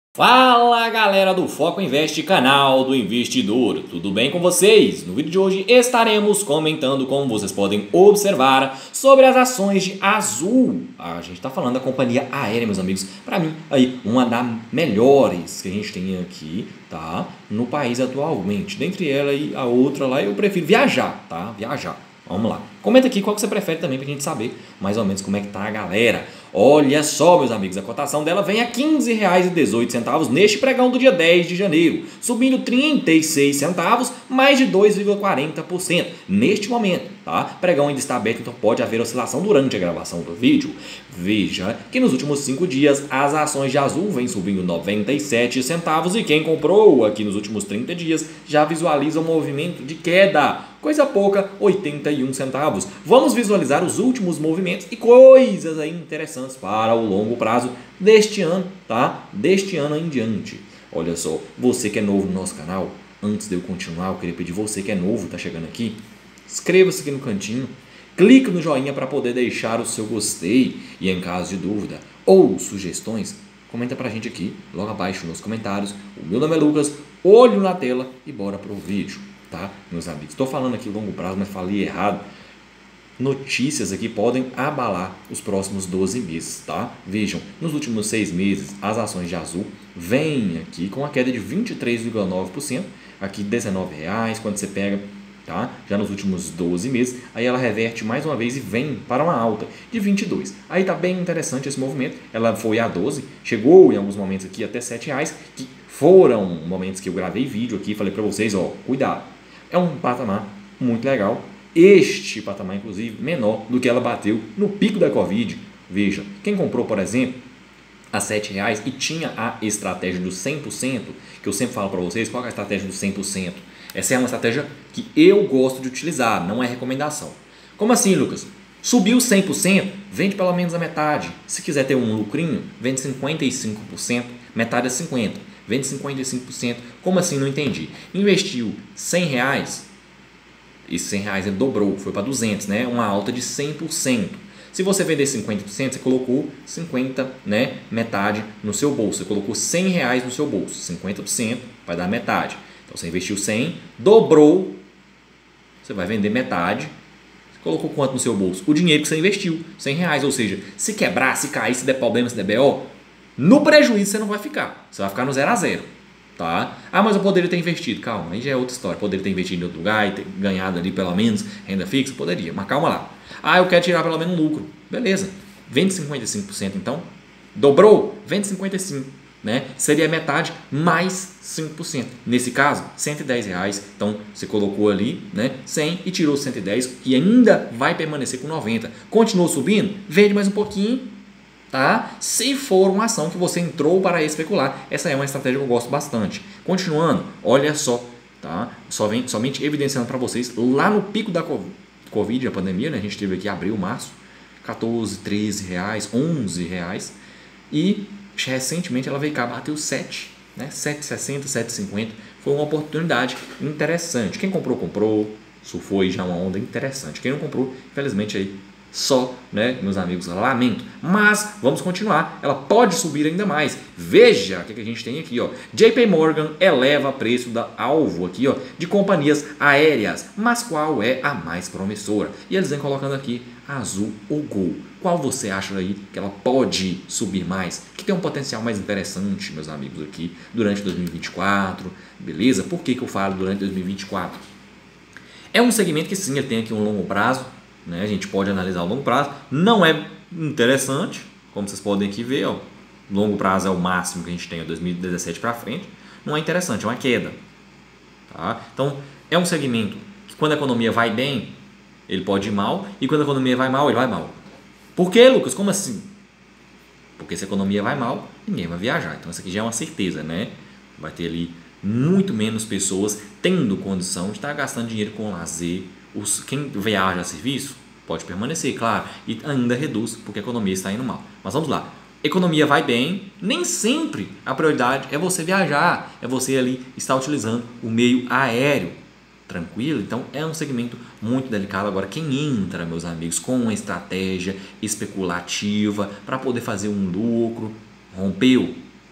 Fala galera do Foco Invest, canal do investidor, tudo bem com vocês? No vídeo de hoje estaremos comentando, como vocês podem observar, sobre as ações de Azul. A gente está falando da companhia aérea, meus amigos, para mim, aí, uma das melhores que a gente tem aqui, tá? No país atualmente. Dentre ela e a outra lá, eu prefiro viajar, tá? Viajar. Vamos lá. Comenta aqui qual que você prefere também pra gente saber mais ou menos como é que tá a galera. Olha só, meus amigos, a cotação dela vem a R$ 15,18 neste pregão do dia 10 de janeiro, subindo 36 centavos, mais de 2,40% neste momento, tá? Pregão ainda está aberto, então pode haver oscilação durante a gravação do vídeo. Veja que nos últimos 5 dias as ações de Azul vêm subindo 97 centavos e quem comprou aqui nos últimos 30 dias já visualiza um movimento de queda. Coisa pouca, 81 centavos. Vamos visualizar os últimos movimentos e coisas aí interessantes para o longo prazo deste ano, tá? Deste ano em diante. Olha só, você que é novo no nosso canal, antes de eu continuar, eu queria pedir você que é novo, tá chegando aqui, inscreva-se aqui no cantinho, clique no joinha para poder deixar o seu gostei e em caso de dúvida ou sugestões, comenta pra gente aqui, logo abaixo nos comentários. O meu nome é Lucas, olho na tela e bora pro vídeo. Tá, meus amigos? Estou falando aqui longo prazo, mas falei errado. Notícias aqui podem abalar os próximos 12 meses, tá? Vejam, nos últimos 6 meses, as ações de Azul vêm aqui com a queda de 23,9%, aqui R$19, quando você pega, tá? Já nos últimos 12 meses, aí ela reverte mais uma vez e vem para uma alta de 22. Aí tá bem interessante esse movimento, ela foi a 12, chegou em alguns momentos aqui até R$7, que foram momentos que eu gravei vídeo aqui, falei para vocês, ó, cuidado. É um patamar muito legal. Este patamar, inclusive, menor do que ela bateu no pico da Covid. Veja, quem comprou, por exemplo, a R$7 e tinha a estratégia do 100%, que eu sempre falo para vocês, qual é a estratégia do 100%? Essa é uma estratégia que eu gosto de utilizar, não é recomendação. Como assim, Lucas? Subiu 100%, vende pelo menos a metade. Se quiser ter um lucrinho, vende 55%, metade é 50%. Vende 55%. Como assim? Não entendi. Investiu R$100, esse R$100 ele dobrou, foi para 200, né? Uma alta de 100%. Se você vender 50%, você colocou 50%, né? Metade no seu bolso. Você colocou R$100 no seu bolso. 50% vai dar metade. Então você investiu 100, dobrou, você vai vender metade. Você colocou quanto no seu bolso? O dinheiro que você investiu, R$100. Ou seja, se quebrar, se cair, se der problema, se der BO, no prejuízo você não vai ficar. Você vai ficar no 0 a 0. Tá? Ah, mas eu poderia ter investido. Calma, aí já é outra história. Poderia ter investido em outro lugar e ter ganhado ali pelo menos renda fixa? Poderia, mas calma lá. Ah, eu quero tirar pelo menos um lucro. Beleza, vende 55% então. Dobrou? Vende 55%. Né? Seria metade mais 5%. Nesse caso, R$110. Então, você colocou ali, né, 100 e tirou 110 e ainda vai permanecer com 90. Continuou subindo? Vende mais um pouquinho. Tá? Se for uma ação que você entrou para especular, essa é uma estratégia que eu gosto bastante. Continuando, olha só, tá? Somente evidenciando para vocês, lá no pico da Covid, a pandemia, né? A gente teve aqui abril, março, R$14, R$13, R$11 e recentemente ela veio cá, bateu 7, né? 7,60, 7,50, foi uma oportunidade interessante. Quem comprou, comprou, surfou aí já uma onda interessante. Quem não comprou, infelizmente aí só, né, meus amigos, lamento, mas vamos continuar, ela pode subir ainda mais. Veja o que a gente tem aqui, ó. JP Morgan eleva preço da alvo aqui, ó, de companhias aéreas, mas qual é a mais promissora? E eles vêm colocando aqui Azul ou Gol. Qual você acha aí que ela pode subir mais, que tem um potencial mais interessante, meus amigos, aqui durante 2024, beleza? Por que eu falo durante 2024? É um segmento que sim, ele tem aqui um longo prazo, né? A gente pode analisar o longo prazo, não é interessante, como vocês podem aqui ver, ó, longo prazo é o máximo que a gente tem, 2017 para frente, não é interessante, é uma queda, tá? Então é um segmento que quando a economia vai bem, ele pode ir mal, e quando a economia vai mal, ele vai mal. Por que, Lucas? Como assim? Porque se a economia vai mal, ninguém vai viajar, então isso aqui já é uma certeza, né? Vai ter ali muito menos pessoas tendo condição de estar gastando dinheiro com lazer. Quem viaja a serviço pode permanecer, claro, e ainda reduz porque a economia está indo mal. Mas vamos lá, economia vai bem, nem sempre a prioridade é você viajar, é você ali estar utilizando o meio aéreo, tranquilo? Então é um segmento muito delicado. Agora quem entra, meus amigos, com uma estratégia especulativa para poder fazer um lucro, rompeu,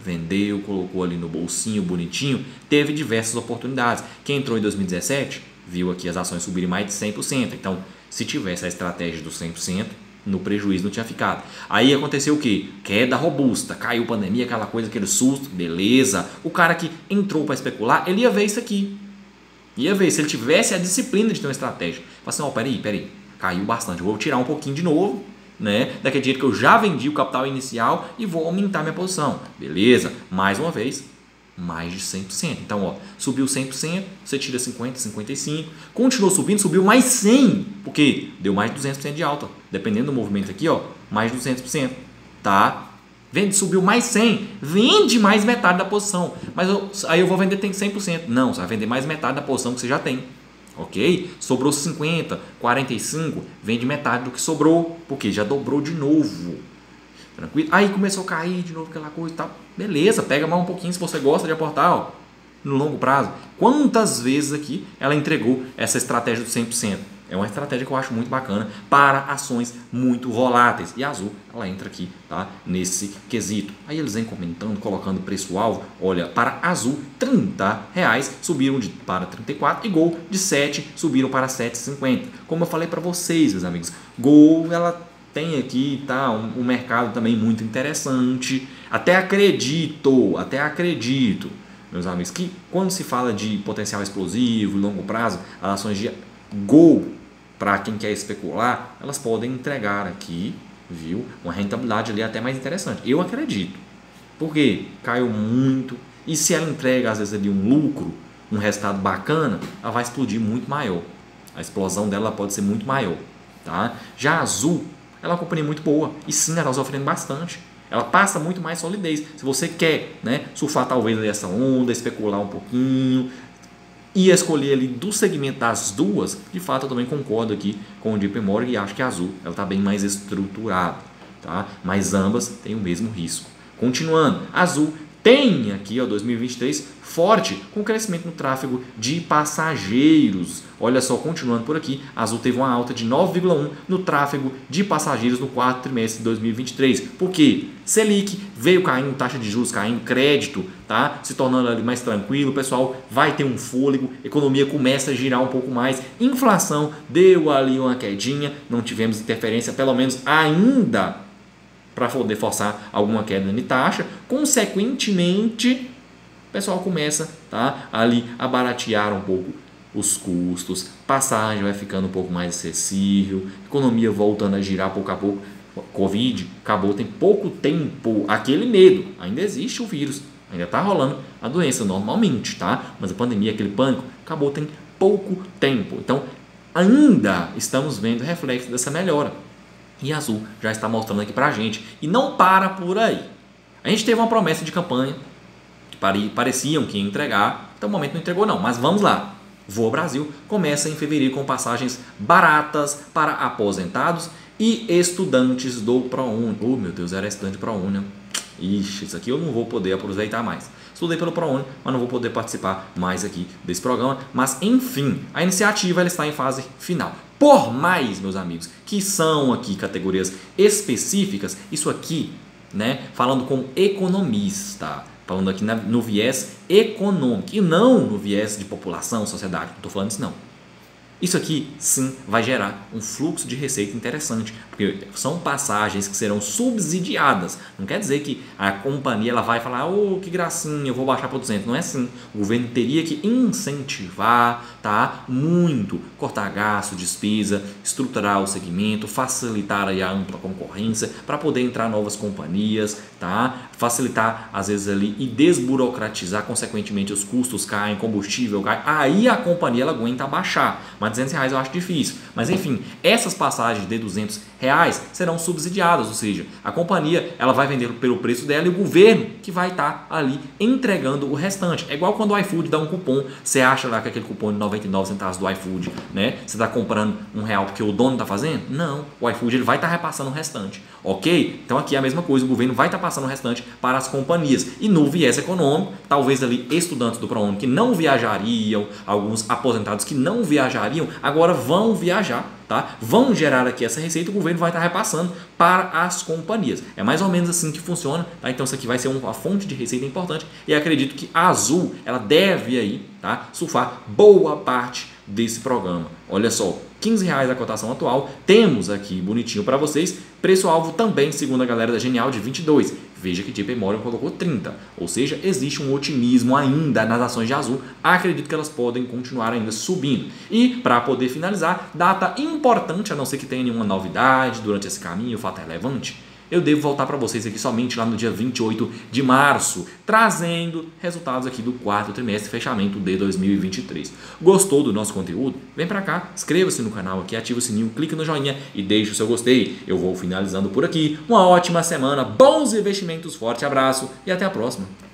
vendeu, colocou ali no bolsinho bonitinho, teve diversas oportunidades. Quem entrou em 2017 viu aqui as ações subirem mais de 100%. Então, se tivesse a estratégia do 100%, no prejuízo não tinha ficado. Aí aconteceu o quê? Queda robusta, caiu pandemia, aquela coisa, aquele susto, beleza. O cara que entrou para especular, ele ia ver isso aqui. Ia ver, se ele tivesse a disciplina de ter uma estratégia. Fala assim, ó, peraí, caiu bastante, vou tirar um pouquinho de novo, né? Daquele dinheiro que eu já vendi o capital inicial e vou aumentar minha posição. Beleza, mais uma vez, mais de 100%. Então, ó, subiu 100%, você tira 50, 55, continuou subindo, subiu mais 100, porque deu mais de 200% de alta. Dependendo do movimento aqui, ó, mais de 200%, tá? Vende, subiu mais 100, vende mais metade da posição. Mas aí eu vou vender tem 100%. Não, você vai vender mais metade da posição que você já tem. Ok? Sobrou 50, 45, vende metade do que sobrou, porque já dobrou de novo. Tranquilo? Aí começou a cair de novo aquela coisa e tal. Beleza, pega mais um pouquinho se você gosta de aportar, ó, no longo prazo. Quantas vezes aqui ela entregou essa estratégia do 100%? É uma estratégia que eu acho muito bacana para ações muito voláteis. E a Azul, ela entra aqui, tá? Nesse quesito. Aí eles vêm comentando, colocando preço-alvo. Olha, para Azul, R$30 subiram para 34 e Gol de 7 subiram para 7,50. Como eu falei para vocês, meus amigos, Gol, ela tem aqui, tá, um mercado também muito interessante. Até acredito, meus amigos, que quando se fala de potencial explosivo, longo prazo, as ações de Gol, para quem quer especular, elas podem entregar aqui, viu, uma rentabilidade ali até mais interessante. Eu acredito. Porque caiu muito e se ela entrega às vezes ali um lucro, um resultado bacana, ela vai explodir muito maior. A explosão dela pode ser muito maior, tá? Já a Azul, ela é uma companhia muito boa e sim, ela está sofrendo bastante. Ela passa muito mais solidez. Se você quer, né, surfar talvez essa onda, especular um pouquinho e escolher ali do segmento das duas, de fato eu também concordo aqui com o JP Morgan e acho que a Azul ela está bem mais estruturada, tá? Mas ambas têm o mesmo risco. Continuando, a Azul tem aqui, ó, 2023 forte com crescimento no tráfego de passageiros. Olha só, continuando por aqui, a Azul teve uma alta de 9,1 no tráfego de passageiros no quarto trimestre de 2023. Por quê? Selic veio caindo, taxa de juros caindo, crédito, tá? Se tornando ali mais tranquilo, o pessoal vai ter um fôlego, a economia começa a girar um pouco mais, inflação deu ali uma quedinha, não tivemos interferência, pelo menos ainda, para poder forçar alguma queda de taxa. Consequentemente, o pessoal começa, tá, ali a baratear um pouco os custos, passagem vai ficando um pouco mais acessível, economia voltando a girar pouco a pouco. Covid acabou, tem pouco tempo, aquele medo, ainda existe o vírus, ainda está rolando a doença normalmente, tá? Mas a pandemia, aquele pânico, acabou, tem pouco tempo. Então, ainda estamos vendo reflexo dessa melhora. E a Azul já está mostrando aqui pra gente. E não para por aí. A gente teve uma promessa de campanha que pareciam que ia entregar. Até o momento não entregou não, mas vamos lá. Voa Brasil começa em fevereiro com passagens baratas para aposentados e estudantes do ProUni. Oh meu Deus, era estudante do ProUni. Ixi, isso aqui eu não vou poder aproveitar mais. Estudei pelo ProUni, mas não vou poder participar mais aqui desse programa. Mas enfim, a iniciativa ela está em fase final. Por mais, meus amigos, que são aqui categorias específicas, isso aqui, né, falando como economista, falando aqui no viés econômico e não no viés de população, sociedade, não estou falando isso não. Isso aqui, sim, vai gerar um fluxo de receita interessante, porque são passagens que serão subsidiadas. Não quer dizer que a companhia ela vai falar, oh, que gracinha, eu vou baixar para 200. Não é assim. O governo teria que incentivar, tá, muito, cortar gasto, despesa, estruturar o segmento, facilitar aí a ampla concorrência para poder entrar novas companhias, tá, facilitar às vezes ali e desburocratizar, consequentemente os custos caem, combustível cai, aí a companhia ela aguenta baixar. Mas R$200 eu acho difícil. Mas enfim, essas passagens de R$200 serão subsidiadas, ou seja, a companhia ela vai vender pelo preço dela e o governo que vai estar ali entregando o restante. É igual quando o iFood dá um cupom, você acha lá que aquele cupom de 99 centavos do iFood, né? Você está comprando R$1 porque o dono está fazendo? Não, o iFood ele vai estar repassando o restante, ok? Então aqui é a mesma coisa, o governo vai estar passando o restante para as companhias. E no viés econômico, talvez ali estudantes do ProUni que não viajariam, alguns aposentados que não viajariam, agora vão viajar tá, vão gerar aqui essa receita, o governo vai estar repassando para as companhias. É mais ou menos assim que funciona, tá? Então isso aqui vai ser uma fonte de receita importante e acredito que a Azul ela deve aí, tá, surfar boa parte desse programa. Olha só, R$15 a cotação atual, temos aqui bonitinho para vocês, preço-alvo também, segundo a galera da Genial, de 22. Veja que JP Morgan colocou 30, ou seja, existe um otimismo ainda nas ações de Azul, acredito que elas podem continuar ainda subindo. E para poder finalizar, data importante, a não ser que tenha nenhuma novidade durante esse caminho, fato relevante, eu devo voltar para vocês aqui somente lá no dia 28 de março, trazendo resultados aqui do quarto trimestre, fechamento de 2023. Gostou do nosso conteúdo? Vem para cá, inscreva-se no canal aqui, ativa o sininho, clique no joinha e deixe o seu gostei. Eu vou finalizando por aqui. Uma ótima semana, bons investimentos, forte abraço e até a próxima.